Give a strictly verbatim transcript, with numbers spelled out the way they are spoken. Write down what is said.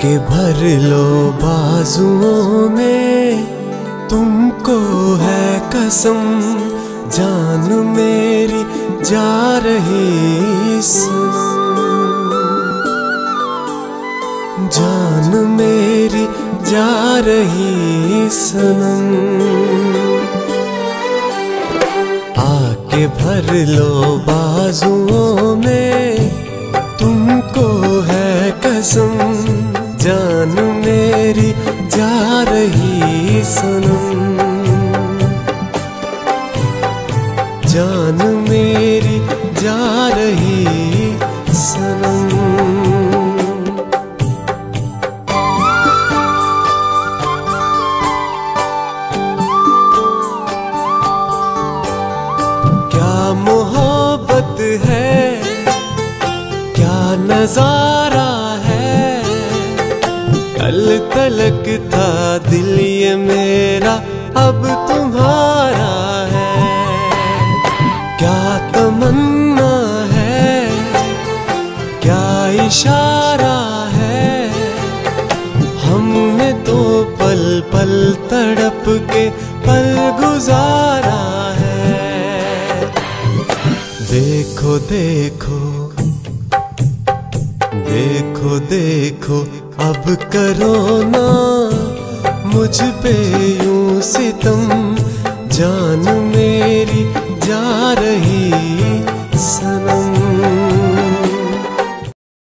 आके भर लो बाजुओं में, तुमको है कसम जान मेरी जा रही सनम, जान मेरी जा रही सनम। आके भर लो बाजुओं में, तुमको है कसम जान मेरी जा रही सनम, जान मेरी जा रही सनम। क्या मोहब्बत है, क्या नजारा है, कल तलक था दिल ये मेरा अब तुम्हारा है। क्या तमन्ना है, क्या इशारा है, हमने तो पल पल तड़प के पल गुजारा है। देखो देखो देखो देखो अब करो ना मुझ पे यूं सितम, जान मेरी जा रही सनम।